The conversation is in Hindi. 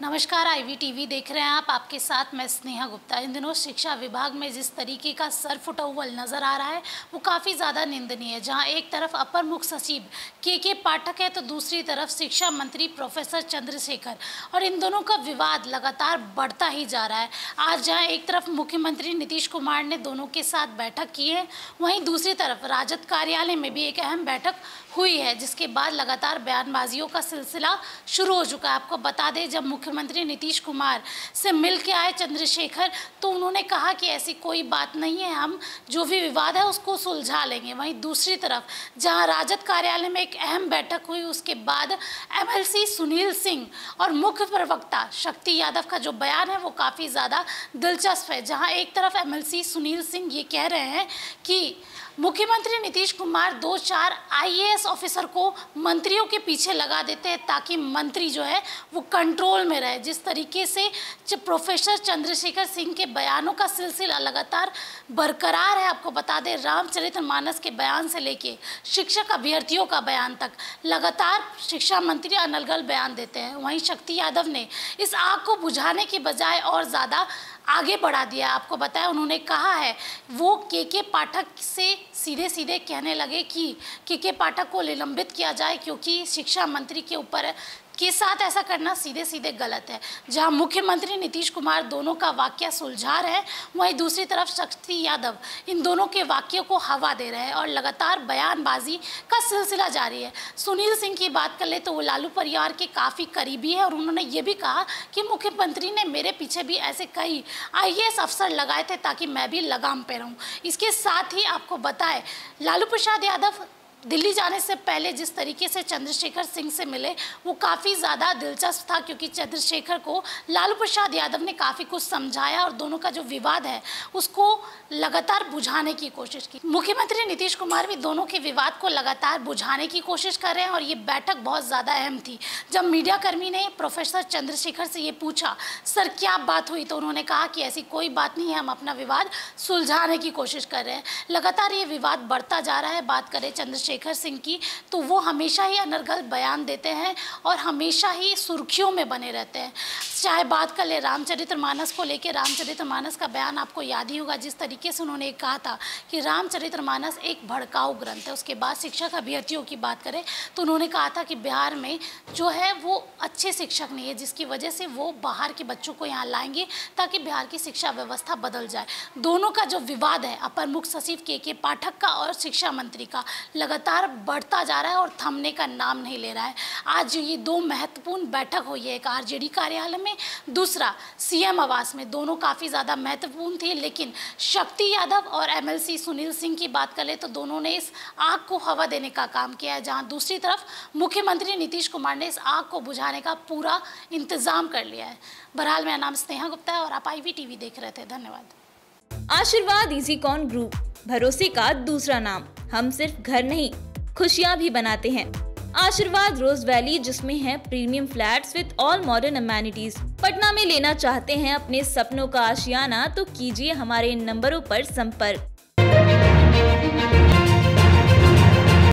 नमस्कार, आईवी टीवी देख रहे हैं आप। आपके साथ मैं स्नेहा गुप्ता। इन दिनों शिक्षा विभाग में जिस तरीके का सर फुटा हुआ नज़र आ रहा है वो काफ़ी ज़्यादा निंदनीय है। जहां एक तरफ अपर मुख्य सचिव के पाठक है तो दूसरी तरफ शिक्षा मंत्री प्रोफेसर चंद्रशेखर, और इन दोनों का विवाद लगातार बढ़ता ही जा रहा है। आज जहाँ एक तरफ मुख्यमंत्री नीतीश कुमार ने दोनों के साथ बैठक की है, वहीं दूसरी तरफ राजद कार्यालय में भी एक अहम बैठक हुई है, जिसके बाद लगातार बयानबाजियों का सिलसिला शुरू हो चुका है। आपको बता दें, जब मुख्यमंत्री नीतीश कुमार से मिल के आए चंद्रशेखर तो उन्होंने कहा कि ऐसी कोई बात नहीं है, हम जो भी विवाद है उसको सुलझा लेंगे। वहीं दूसरी तरफ जहां राजद कार्यालय में एक अहम बैठक हुई, उसके बाद एमएलसी सुनील सिंह और मुख्य प्रवक्ता शक्ति यादव का जो बयान है वो काफ़ी ज़्यादा दिलचस्प है। जहाँ एक तरफ एमएलसी सुनील सिंह ये कह रहे हैं कि मुख्यमंत्री नीतीश कुमार 2-4 आईएएस ऑफिसर को मंत्रियों के पीछे लगा देते हैं ताकि मंत्री जो है वो कंट्रोल में रहे। जिस तरीके से प्रोफेसर चंद्रशेखर सिंह के बयानों का सिलसिला लगातार बरकरार है। आपको बता दें, रामचरितमानस के बयान से लेके शिक्षक अभ्यर्थियों का बयान तक लगातार शिक्षा मंत्री अनर्गल बयान देते हैं। वहीं शक्ति यादव ने इस आग को बुझाने के बजाय और ज़्यादा आगे बढ़ा दिया। आपको बताया, उन्होंने कहा है वो के पाठक से सीधे सीधे कहने लगे कि के पाठक को निलंबित किया जाए, क्योंकि शिक्षा मंत्री के ऊपर के साथ ऐसा करना सीधे सीधे गलत है। जहां मुख्यमंत्री नीतीश कुमार दोनों का वाकया सुलझा रहे हैं, वहीं दूसरी तरफ शक्ति यादव इन दोनों के वाक्यों को हवा दे रहे हैं और लगातार बयानबाजी का सिलसिला जारी है। सुनील सिंह की बात कर ले तो वो लालू परिवार के काफ़ी करीबी है और उन्होंने ये भी कहा कि मुख्यमंत्री ने मेरे पीछे भी ऐसे कई आईएएस अफसर लगाए थे ताकि मैं भी लगाम पे रहूँ। इसके साथ ही आपको बताएं, लालू प्रसाद यादव दिल्ली जाने से पहले जिस तरीके से चंद्रशेखर सिंह से मिले वो काफ़ी ज़्यादा दिलचस्प था, क्योंकि चंद्रशेखर को लालू प्रसाद यादव ने काफ़ी कुछ समझाया और दोनों का जो विवाद है उसको लगातार बुझाने की कोशिश की। मुख्यमंत्री नीतीश कुमार भी दोनों के विवाद को लगातार बुझाने की कोशिश कर रहे हैं और ये बैठक बहुत ज़्यादा अहम थी। जब मीडियाकर्मी ने प्रोफेसर चंद्रशेखर से ये पूछा, सर क्या बात हुई, तो उन्होंने कहा कि ऐसी कोई बात नहीं है, हम अपना विवाद सुलझाने की कोशिश कर रहे हैं। लगातार ये विवाद बढ़ता जा रहा है। बात करें चंद्रशेखर सिंह की तो वो हमेशा ही अनर्गल बयान देते हैं और हमेशा ही सुर्खियों में बने रहते हैं। चाहे बात कर ले रामचरितमानस को लेकर, रामचरितमानस का बयान आपको याद ही होगा, जिस तरीके से उन्होंने कहा था कि रामचरितमानस एक भड़काऊ ग्रंथ है। उसके बाद शिक्षक अभ्यर्थियों की बात करें तो उन्होंने कहा था कि बिहार में जो है वो अच्छे शिक्षक नहीं है, जिसकी वजह से वो बाहर के बच्चों को यहाँ लाएंगे ताकि बिहार की शिक्षा व्यवस्था बदल जाए। दोनों का जो विवाद है अपर मुख्य सचिव के पाठक का और शिक्षा मंत्री का लगातार बढ़ता जा रहा है और थमने का नाम नहीं ले रहा है। आज ये दो महत्वपूर्ण बैठक हुई है, एक आरजेडी कार्यालय में, दूसरा सीएम आवास में। दोनों काफ़ी ज़्यादा महत्वपूर्ण थी, लेकिन शक्ति यादव और एमएलसी सुनील सिंह की बात करें तो दोनों ने इस आग को हवा देने का काम किया है। जहां दूसरी तरफ मुख्यमंत्री नीतीश कुमार ने इस आग को बुझाने का पूरा इंतजाम कर लिया है। बहरहाल मेरा नाम स्नेहा गुप्ता है और आप आईवी टीवी देख रहे थे। धन्यवाद। आशीर्वाद इजीकॉन ग्रुप, भरोसे का दूसरा नाम। हम सिर्फ घर नहीं, खुशियां भी बनाते हैं। आशीर्वाद रोज वैली, जिसमें है premium flats with all modern amenities. Patna में लेना चाहते हैं अपने सपनों का आशियाना तो कीजिए हमारे इन नंबरों पर संपर्क।